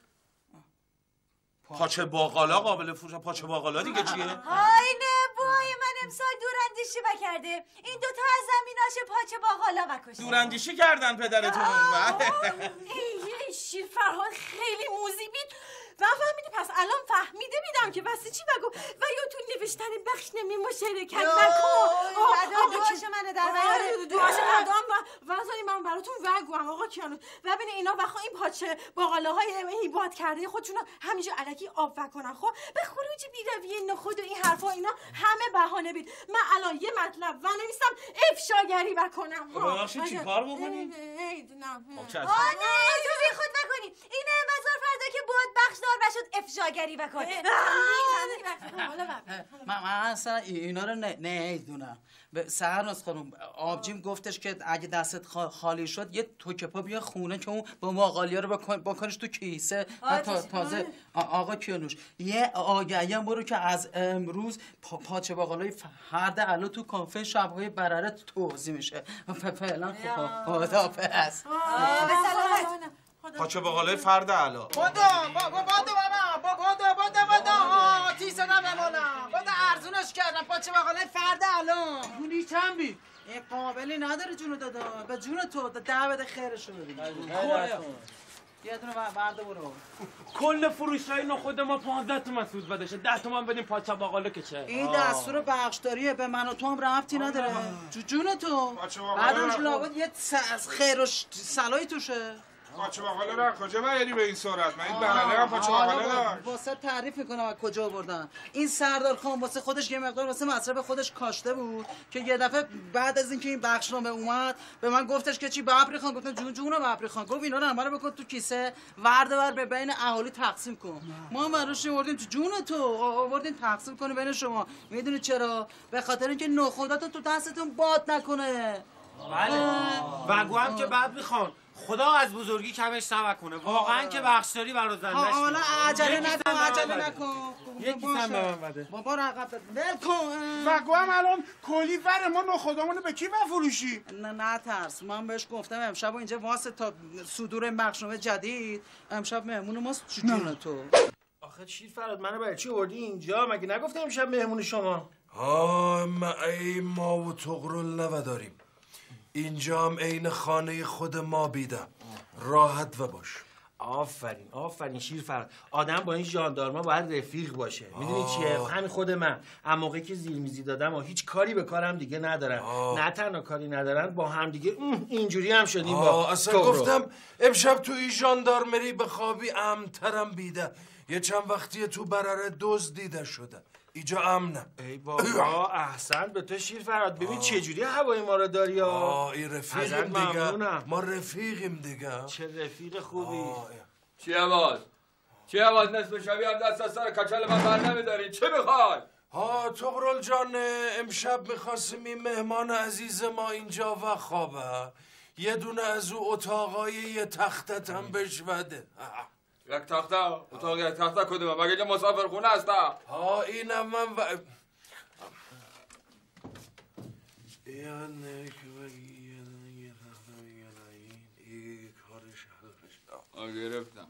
پاچه باقالا قابل فروش. پاچه باقالا دیگه چیه؟ های نه بای من امسال دوراندیشی بکرده، این دوتا از زمیناش پاچه باقالا وکشه. دوراندیشی کردن پدرتون. این شیر فرهاد خیلی موزی بید و فهمیدی پس الان فهمیده بیدم که واسه چی بگو و یا تو نوشتن بخش نمی مشارکت نکن. دعاش منه در بیاره دعاش مردم و واسه من براتون وگوام آقا کیانوش. و ببین اینا بخوا این پاچه باقالاهای هیبات کرده خودشون همینجا الکی آب وکنن. خب به خروج بی‌رویه نخود و این حرفا اینا همه بهانه بید. من الان یه مطلب و نویسم افشاگری وکنم. باشی چی کار بکنی؟ نمیدونم. آه نه تو بی خود وکنی. اینه مزار فردا که بود بخشدار بشد افشاگری وکن. من اصلا اینا رو نمیدونم. به سهرناز خانم آبجیم گفتش که اگه دستت خالی شد یه توکه پا بیا خونه که اون با باقالیا رو بکنش تو کیسه. تا تازه آقا کیانوش یه آگهی هم برو که از امروز پا پاچه باقالای فرد علا تو کافه شب‌های برره توزیع میشه. فعلا خداحافظ. پاچه باقالای فرد علا. بادو بادو بادو بابا بادو بادو بادو تیسه نمونم بادو ارزونش کردم پاچه باقالای فرد علا. اونی چند بی؟ این قابلی نداره جونو دادا به جون تو ده بده خیرشو ببین. یه دونه برده برو. کل فروشای نخود ما پانزده تومن سود بدشه، ده تومن بدیم پاچه باقالا که چه؟ این دستور بخشداریه به من و تو هم ربطی نداره. جون تو بعدش لابد یه خیر و صلاحی توشه. پاچه باقالا رو کجا بیاری به این سرعت؟ من این برنده هم پاچه باقالا داشت. واسه تعریف میکنم از کجا بردن. این سردار خان واسه خودش یه مقدار واسه مصرف خودش کاشته بود که یه دفعه بعد از اینکه این بخشنامه اومد به من گفتش که چی ببری خان. گفتم جون جون ببری خان. گفت اینا رو همه رو بکن تو کیسه ورده ور به بین اهالی تقسیم کن. ما براش آوردیم تو جون تو آوردیم تقسیم کنی بین شما. میدونی چرا؟ به خاطر اینکه نخوداتو تو دستتون باد نکنه. بله وگو هم که بعد میخوان خدا از بزرگی کمش نکنه. واقعا که بخشداری برا زندش. حالا عجله نکن عجله نکن. یکی سم به من بده. بابا رو عقب ول کن. وگو هم الان کلی ور ما نخودامونو به کی بفروشی؟ نه نه ترس. من بهش گفتم امشب اینجا واسه تا صدور این بخشنامه جدید امشب مهمون ماست. جون تو آخه شیر فراد منو برای چی آوردی اینجا؟ مگه نگفتم امشب مهمون شما؟ آه ما ای ما و تغرل نوداریم. اینجا هم عین خانه خود ما بیدم. راحت و باش. آفرین آفرین شیرفراد. آدم با این ژاندارما باید رفیق باشه. میدونی چیه؟ همین خود من اما موقعی که زیرمیزی دادم و هیچ کاری به کارم دیگه ندارن، نه تنها کاری ندارن، با هم دیگه اینجوری هم شدیم. با اصلا گفتم امشب تو این ژاندارمری بخوابی امن‌ترم بیده. یه چند وقتی تو برره دزد دیده شده. اینجا امنه. ای بابا احسن به تو شیرفراد. ببین چه جوری هوای ما رو داری ها. آه این رفیقیم دیگه. ما رفیقیم دیگه. چه رفیق خوبی. چی عوض؟ چی عوض نصف شبی هم دست از سر کچل من بر نمیداری؟ چه میخوای؟ ها تقرل جان امشب میخواستیم این مهمان عزیز ما اینجا و خوابه. یه دونه از او اتاقای یه تختت هم بشوده. یک تخته؟ اتاق یک تخته کدومه؟ مگه اینجا مسافر خونه هستا؟ ها اینم من و... یعنی که یه تخته این کارش آه گرفتم.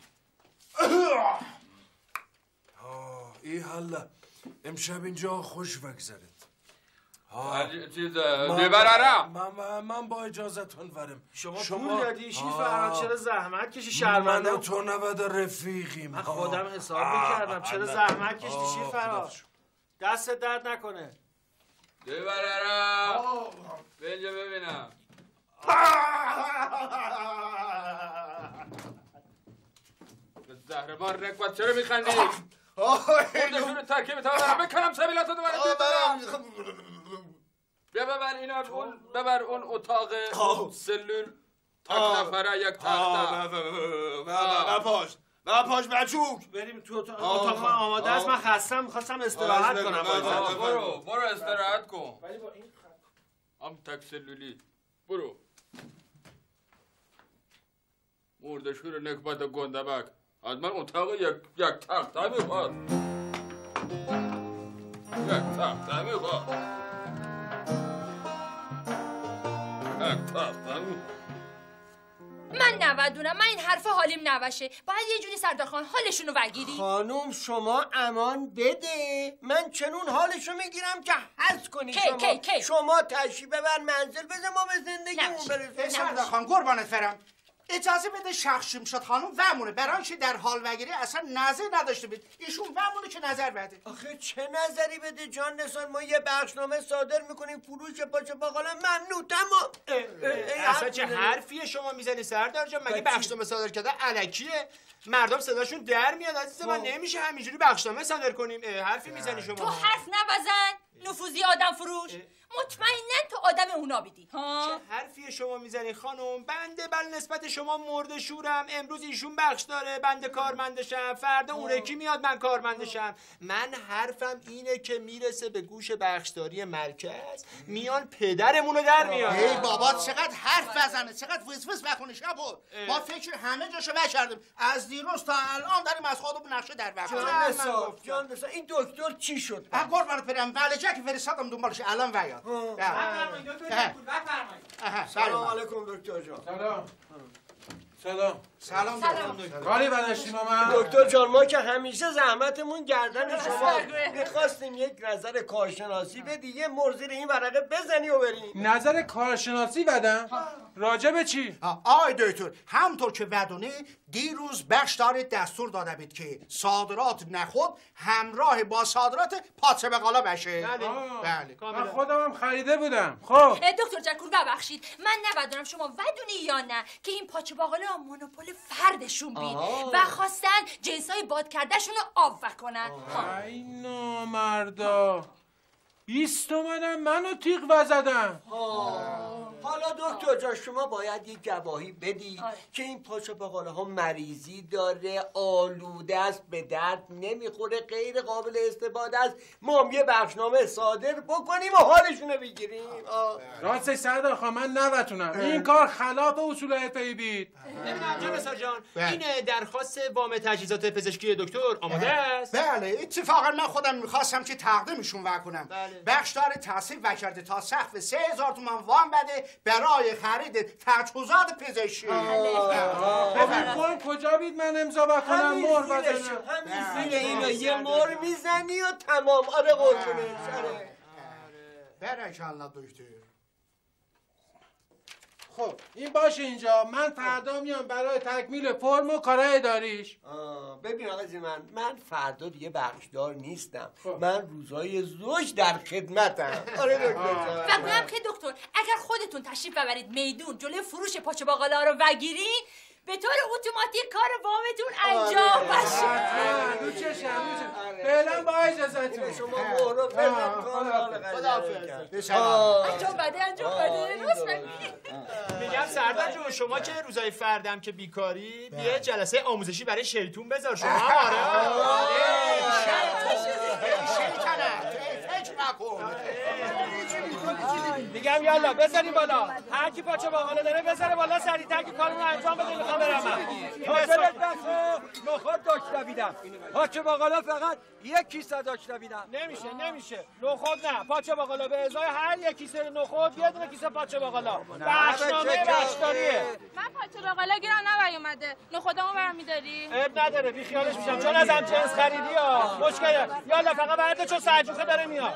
ها این حالا امشب اینجا خوش بگذارید. چیز دیبرارم من من با اجازتون ورم. شما پول دادی شیرفراد، چرا زحمت کشی؟ شرمنده. من و تو نود رفیقیم. من خودم حساب میکردم، چرا زحمت کشی شیرفراد؟ دست درد نکنه. دیبرارم به اینجا ببینم. زهربار رکبت چرا میخندی؟ خودشون ترکیب تا برم بکنم سبیلاتو دو برم. بیا ببر اینا اون ببر اون اتاق سلول تک نفره یک تخته. بپاش بپاش بچوک بریم تو اتاق. من آماده است، من خستم میخواستم استراحت کنم. برو برو استراحت کن. هم تک سلولی برو. مردشور نکبت گندبک از من اتاق یک یک تخته میخواد. یک تخته میخواد. یک تخته میخواد. من نودونم، من این حرف حالیم نباشه. باید یه جوری سردار خان حالشونو بگیری. خانوم شما امان بده، من چنون حالشو میگیرم که حس کنی. کی شما کی کی شما تشریف ببر منزل، بذار ما به زندگیمون برسیم. سردار خان قربانت برم، اجازه بده شخص شمشاد خانم ومونه برانش در حال وگیری اصلا نظر نداشته بید. ایشون ومونه که نظر بده. آخه چه نظری بده جان نسان؟ ما یه بخشنامه صادر میکنیم فروش پاچه باقالا ممنوع تمام. اصلا چه حرفیه شما میزنی سردار جان؟ مگه بخشنامه صادر کرده الکیه؟ مردم صداشون در میاد عزیز من. نمیشه همینجوری بخشنامه صادر کنیم. حرفی میزنی شما؟ تو حرف نبزن نفوذی آدم فروش. مطمئنن تو آدم اونا بیدی. چه حرفی شما میزنی خانم؟ بنده بل نسبت شما مرد شورم. امروز ایشون بخش داره بنده کارمندشم، فردا اون یکی میاد من کارمندشم. من حرفم اینه که میرسه به گوش بخشداری مرکز، میان پدرمونو در میان. ای بابا چقدر حرف بزنه، چقدر وز وز بکنه شبو. ما فکر همه جاشو بچردیم، از دیروز تا الان داریم از خودمون نقشه در وقت. جان نسان جان نسان این دکتر چی شد؟ قربانت برم ولجه که فرستادم دنبالش الان ویاد. سلام علیکم دکتر جان. سلام سلام سلام دکتر. کاری بداشتیم من؟ دکتر جان ما که همیشه زحمتمون گردن شما، میخواستیم یک نظر کارشناسی بدی، یه مرزی این ورقه بزنی و بریم. نظر کارشناسی بدم؟ راجع به چی؟ آقای دکتر همطور که بدونی دیروز بخشدار دستور داده بود که صادرات نخود همراه با صادرات پاچه بقالا بشه. بله بله من خودم هم خریده بودم. خب دکتر جکور ببخشید، من نبدونم شما ودونی یا نه که این پاچه باقالا مونوپول فردشون بید و خواستن جنسای باد کردهشون رو آب کنن. ای نامردا، بیست تومنم منو تیغ وزدن. حالا دکتر جان شما باید یک گواهی بدی آه. که این پاچه باقاله ها مریضی داره، آلوده است، به درد نمیخوره، غیر قابل استفاده است. ما هم یه بخشنامه صادر بکنیم و حالشونو بگیریم. راستش سردار خان من نبتونم، این کار خلاف اصول حرفه‌ای بید. نمیدونم جان نسار جان این درخواست وام تجهیزات پزشکی دکتر آماده است؟ بله اتفاقا من خودم میخواستم که تقدیمشون وکنم. بله. بخشدار تحصیل وکرده تا سقف سه هزار تومان وام بده برای خرید تجهیزات پزشکی. خب این فرم کجا بید من امضا بکنم مهر بزنم؟ همین زیر اینو یه مهر میزنی و تمام. آره قربونه. برکالله دکتر. خب این باشه اینجا، من فردا میام برای تکمیل فرم و کارهای اداریش. ببین آقا من من فردا دیگه بخشدار نیستم. من روزهای زوج در خدمتم. آره دکتر. و گویم که دکتر اگر خودتون تشریف ببرید میدون جلوی فروش پاچه باقالا رو بگیرین به طور اتوماتیک کار وامتون انجام بشه. رو چشم رو چشم. فعلا با اجازهتون. شما مهرو فعلا خداحافظ. انجام بده انجام بده. راست میگم سردار جون شما که روزای فردم که بیکاری بیا جلسه آموزشی برای شیطون بذار شما. آره شیطنه فکر نکن. میگم یالا بذاریم بالا، هر کی پاچه باقالا داره بذاره بالا سریعتر که کارمون انجام بده. میخوام برم حاصلت بخو نخود داشت نبیدم. پاچه باقالا فقط یک کیسه داشت نبیدم. نمیشه نمیشه نخود نه، پاچه باقالا به ازای هر یک کیسه نخود یه دونه کیسه پاچه باقالا. بخشنامه بخشداریه. من پاچه باقالا گیرم نمیومده، نخودمو برمی‌داری؟ عیب نداره بی خیالش میشم چون ازم جنس خریدی ها. مشکله یالا فقط برات چون سرجوخه داره میاد.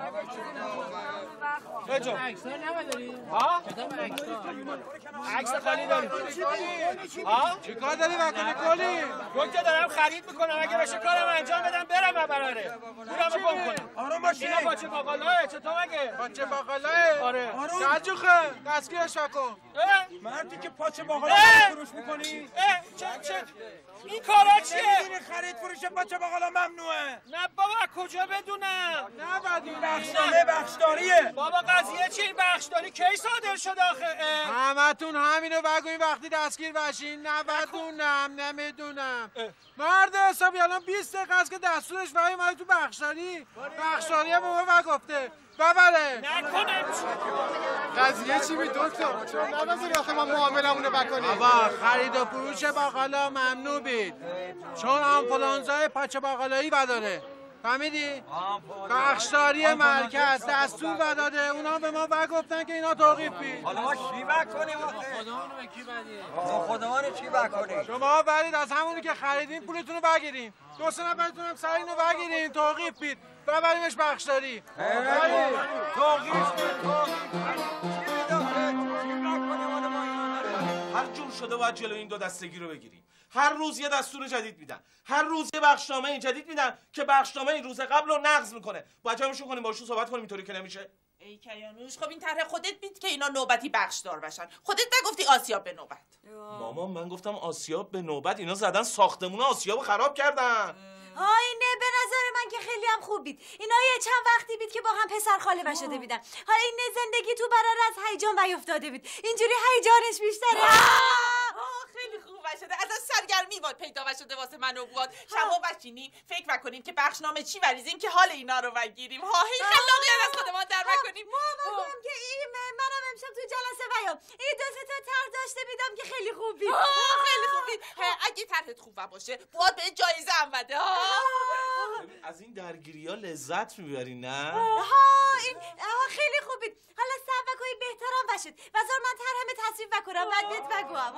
بجو عکس نداری؟ ها؟ عکس خالی داری. ها؟ چیکار داری بکنی کلی؟ دکتر دارم خرید میکنم اگه بشه کارم انجام بدم برم ببراره. پولمو گم کنم. آروم باشی. اینا پاچه باقالاه چطور مگه؟ پاچه باقالاه؟ آره. سرجوخه دستگیرش کن. مردی که پاچه باقالا فروش میکنی؟ چه چه این کارا چیه؟ نمیدونی خرید فروش پاچه باقالا ممنوعه. نه بابا کجا بدونم؟ نه بعد این بخشنامه بخشداریه. بابا قضیه چی این بخشداری کی صادر شد آخه؟ همتون همینو بگوین وقتی دستگیر بشین. نه بدونم نمیدونم. مرد حسابی الان بیست دقیقه است که دستورش برای ما تو بخشداری. بخشداری هم به ما گفته ببره. نکنم قضیه چی می دکتر؟ چرا نبذاری آخه ما معاملمونو بکنیم؟ بابا خرید و فروش باقالا ممنوع بید چون آنفولانزای پاچه باقالایی بداره. فهمیدی؟ بخشداری مرکز دستور بداده اونا به ما بگفتن که اینا توقیف بید. حالا ما چی بکنیم آخه؟ خودمون به کی بدیم؟ خودمون چی بکنیم؟ شما برید از همونی که خریدین پولتون رو بگیرین. دو سه نفرتون هم سر اینو بگیرین توقیف بید ببریمش بخشداری. توقیف هر جور شده باید جلو این دو دستگی رو بگیریم. هر روز یه دستور جدید میدن، هر روز یه بخشنامه جدید میدن که بخشنامه این روز قبل رو نقض میکنه. باید جمعشون کنیم باشون صحبت کنیم اینطوری که نمیشه. ای کیانوش خب این طرح خودت بید که اینا نوبتی بخشدار بشن. خودت نگفتی آسیاب به نوبت. مامان من گفتم آسیاب به نوبت، اینا زدن ساختمون آسیاب خراب کردن. آینه به نظر من که خیلی هم خوب بید. اینا یه چند وقتی بید که با هم پسر خاله نشده بیدن. حالا این زندگی تو برار از هیجان بیافتاده بید. اینجوری هیجانش بیشتره. خیلی خوب شده. از سرگرمی واد پیدا شده واسه من و بواد. شما بچینیم فکر نکنیم که بخشنامه چی بریزیم که حال اینا رو بگیریم. ها هی خلاقیت از خودمان در نکنیم. مامان گفتم که این منم امشب تو جلسه بیام. این دو سه تا طرح داشته بیدم که خیلی خوب بید. خیلی خوب بید. اگه طرحت خوب باشه بواد به جایزه هم بده. از این درگیری ها لذت میبری نه؟ ها این خیلی خوبید. حالا صبر کنید بهترم بشید. بذار من طرحم تصویب بکنم بعد بهت بگم.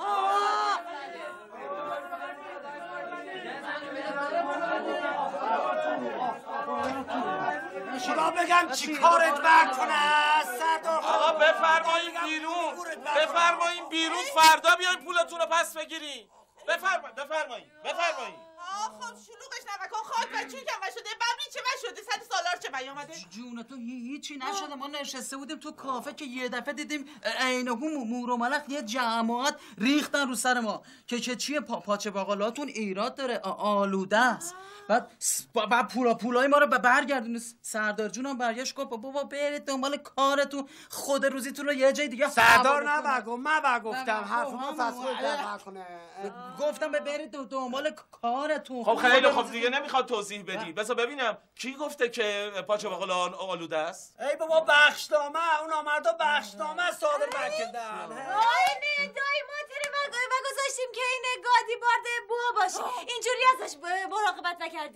خدا بگم چی کارت بکنه سردار خان. آقا بفرمایید بیرون، بفرمایید بیرون فردا بیاین پولتون رو پس بگیرین. بفرمایید بفرمایید بفرمایید. خب شلوغش نمکن خاک بچه کم شده ببری چه شده صد سالار چه بیامده جون تو هیچی نشده. ما نشسته بودیم تو کافه که یه دفعه دیدیم عینه‌گو مور و ملخ یه جماعت ریختن رو سر ما که چه چیه پا پاچه باقالاتون ایراد داره آلوده است. بعد بعد پولا پولای ما رو برگردون. سردار جونم برگشت گفت بابا برید دنبال کارتون خود روزیتون رو یه جای دیگه. سردار نبگو من گفتم حرفمو فصل در کنه. گفتم برید دنبال کارتون. خب خیلی خوب دیگه نمیخواد توضیح بدی. بذار ببینم کی گفته که پاچه باقالا آلوده است؟ ای بابا بخشنامه اونا مردا بخشنامه صادر کردن. آینه دای ماتری ما گذاشتیم که این گادی بارده بو باشه. اینجوری ازش مراقبت نکردی؟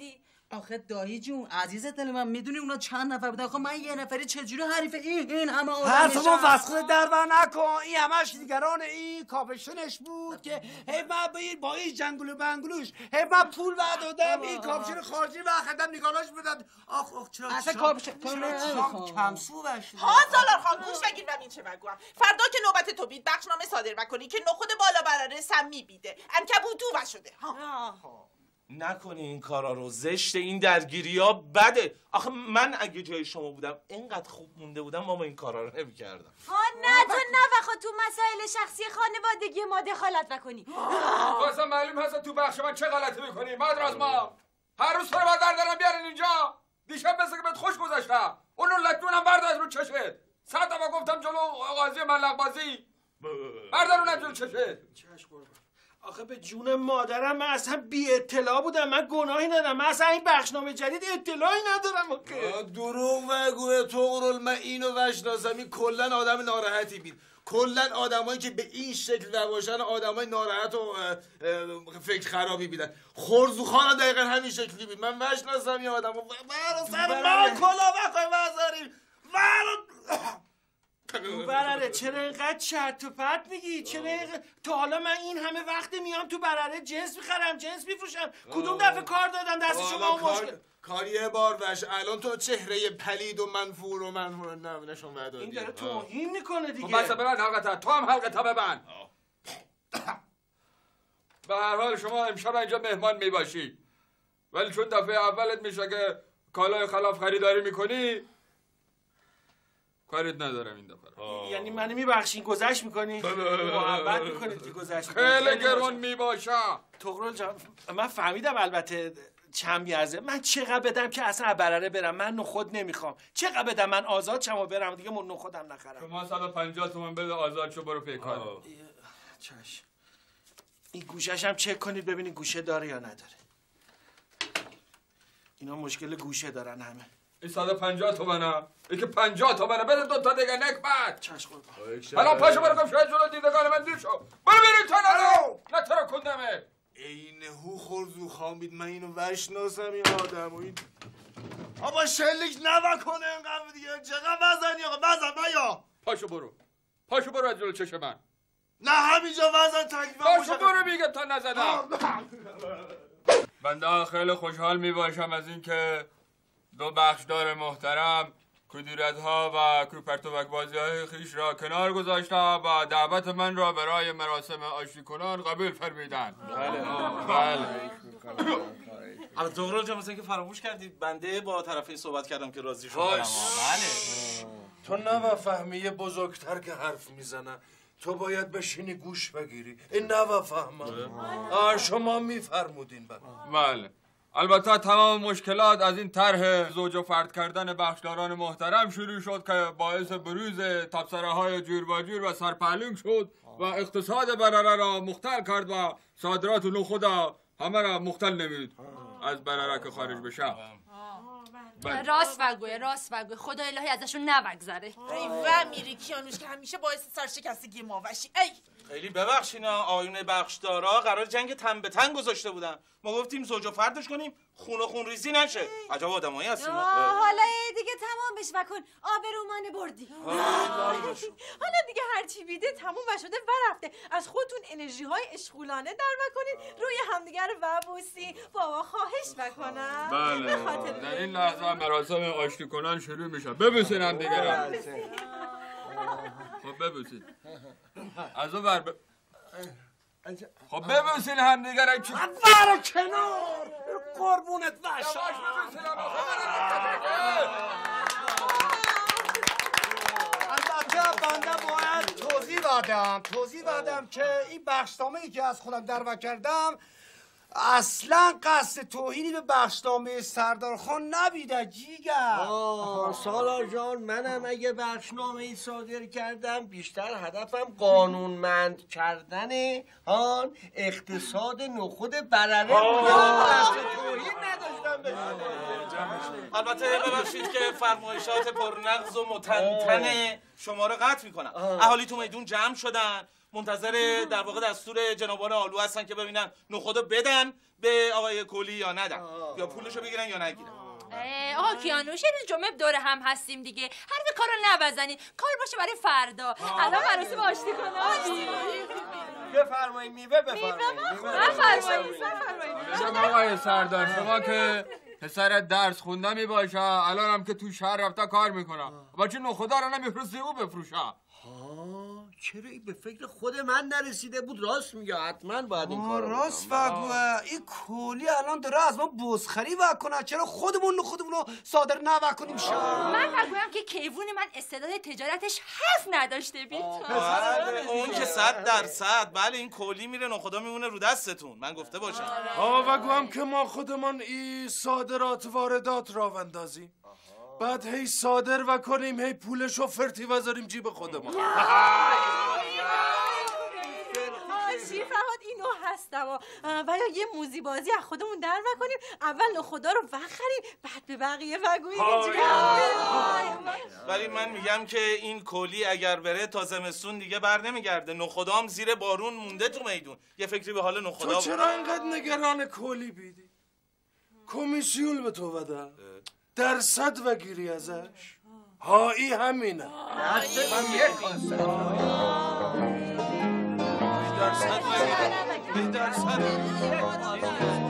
آخه دایی جون عزیز دل من میدونی اونا چند نفر بودن؟ آخه من یه نفری چجوری حریف این این همه آدم حرفمو وسخ درور نکن. این همش نگران این کاپشنش بود که هی من با این جنگلو بنگلوش هی من پول وعده دادم این کاپشن خارجی و خدم نگاراش بدن. آخ آخ چرا اصلا کاپشن کمسو بشت. ها سالار خان گوش بگیر و این چه بگوام. فردا که نوبت تو بید بخشنامه صادر بکنی که نخود بالا براره سمی بیده عنکبوتو و شده. ها نکنی این کارا رو، زشت، این درگیری ها بده. آخه من اگه جای شما بودم اینقدر خوب مونده بودم ماما این کارا رو نمی‌کردم. ها نه تو نبخوا تو مسائل شخصی خانوادگی ما دخالت نکنی. اصلا معلوم هست تو بخش من چه غلطی میکنی مادر ما. هر روز تو رو باید بردارم بیارین اینجا. دیشب مثل که بهت خوش گذاشتم اونو لطمونم بردار رو چشت. صد دفعه گفتم جلو قاضی ملق بازی بردارونم جلو چشت. آخه به جون مادرم من اصلا بی اطلاع بودم، من گناهی ندارم، من اصلا این بخشنامه جدید اطلاعی ندارم. آخه دروغ نگو تو، من اینو وشناسم. این کلا آدم ناراحتی بید. کلا آدمایی که به این شکل نباشن آدمای ناراحت و فکر خرابی بیدن. خورزوخان دقیقا همین شکلی بید. من وشناسم این آدمو. برو سر ما کلا بخوای وزاریم تو برره چرا اینقدر چرت و پرت میگی؟ چرا اینقدر تا حالا من این همه وقت میام تو برره جنس میخرم جنس میفروشم، کدوم دفعه کار دادم دست شما اون مشکل؟ کار یه بار وش الان تو چهره پلید و منفور و منفور نشون بده. این داره توهین میکنه دیگه. بس ببند حلقتا، تو هم حلقتا ببند. به هر حال شما امشب اینجا مهمان میباشی، ولی چون دفعه اولت میشه که کالای خلاف خریداری میکنی کاریت ندارم این دفعه. یعنی منو میبخشین گذشت میکنی؟ محبت میکنید که گذشت خیلی گرون میباشه. تغرل جان من فهمیدم البته چند میارزه. من چقدر بدم که اصلا برره برم؟ من نخود نمیخوام. چقدر بدم من آزاد شما برم دیگه من نخودم نخرم؟ شما صد و پنجاه تومن بده آزاد شو برو پیکار. چش. این گوشش هم چک کنید ببینید گوشه داره یا نداره. اینا مشکل گوشه دارن همه. این صد و پنجاه تومنه. این که پنجاه تومنه بده دو تا دیگه نکبت. چشم قربان. الان پاشو برو گم شاید جلو دیدگان من دیر شو. برو بریم تا نرو. نه تو رو کندمه. این هو خورزو خان بید. من اینو وشناسم این آدم و این آبا شلیک نوکنه اینقدر دیگه. چقدر وزنی آقا وزن بیا. پاشو برو. پاشو برو از جلو چش من. نه همینجا وزن تکلیف. پاشو برو میگه تا نزدم. بنده خیلی خوشحال می باشم از اینکه دو بخشدار محترم کدورت ها و کوپرتوک بازی های خیش را کنار گذاشتم و دعوت من را برای مراسم آشتی کنان قبول فرمیدن. بله بله. البته تغرل جان مثلا که فراموش کردید بنده با طرفین صحبت کردم که راضی شدم. بله. تو نفهمی یه بزرگتر که حرف میزنه تو باید بشینی گوش بگیری. این نفهمم. آه شما میفرمودین. بله. البته تمام مشکلات از این طرح زوج و فرد کردن بخشداران محترم شروع شد که باعث بروز تبصره های جور با جور و سرپهلوک شد و اقتصاد برره را مختل کرد و صادرات نخود همه را مختل نمید از برره که خارج بشه. راست وگوه راست وگوه خدا الهی ازشون نبگذره. ای و میری کیانوش که همیشه باعث سرشکستگی ما وشی. ای خیلی ببخشین آیون بخشدارا قرار جنگ تن به تن گذاشته بودن. ما گفتیم زوج و فردش کنیم خون و خون ریزی نشه. عجب آدمایی هستیم. حالا دیگه تمام بش بکن آبرومانه بردی. حالا دیگه هرچی بیده تموم و شده و رفته. از خودتون انرژی های اشغولانه در مکنید روی همدیگر وبوسی. بابا خواهش بکنم. بله. در این لحظه مراسم آشتی کنان شروع میشه. ببوسین همدیگر. خب ببوسین. از اون ور ب... خب ببوسین همدیگر. چی؟ برو کنار قربونت وشا. البته بنده باید توضیح بدم توضیح بدم که این بخشنامه‌ای که از خودم دروا کردم اصلا قصد توهینی به بخشنامه سردار خان نبیده جیگر. آه سالار جان منم اگه بخشنامه ای صادر کردم بیشتر هدفم قانونمند کردن آن اقتصاد نخود برره بوده. قصد توهین نداشتم. البته ببخشید که فرمایشات پرنقض و متنتن شما رو قطع میکنم. اهالی تو میدون جمع شدن، منتظر در واقع دستور جنابان آلو هستن که ببینن نخودو بدن به آقای کلی یا ندن، یا پولشو بگیرن یا نگیرن. آقا کیانوش یه روز جمعه دور هم هستیم دیگه، حرف کارو نبزنید، کار باشه برای فردا. الان مراسم آشتی کنم. بفرمایید میوه بفرمایید. بفرمایید بفرمایید. شما آقای سردار، شما که پسرت درس خونده میباشه، الان هم که تو شهر رفته کار میکنه، بچه نخدا رو نمیفرستی او بفروشه. ها چرا این به فکر خود من نرسیده بود؟ راست میگه، حتما باید این کارو بکنم. راست فگوه، این کولی الان داره از ما بزخری وکنه، چرا خودمون خودمون رو صادر نوکنیم شما؟ من فگویم که کیوون من استعداد تجارتش حرف نداشته بید. اون که صد درصد. بله این کلی میره نخدا میمونه رو دستتون، من گفته باشم. آه وگوهم که ما خودمان این صادرات واردات را اندازیم، بعد هی صادر و کنیم، هی پولشو فرتی وذاریم جیب خودمون. شیر فرهاد اینو هستم و یا یه موزی بازی از خودمون در وکنیم، اول نخدا رو بخریم بعد به بقیه وگوییم. ولی من میگم که این کلی اگر بره تا زمستون دیگه بر نمیگرده، نخدام زیر بارون مونده تو میدون. یه فکری به حال نخدا. تو چرا اینقدر نگران کلی بیدی؟ کمیسیون به تو بده، درصد وگیری ازش. ها ای همینه. درصد هم یک خواستم. درصد وگیری درصد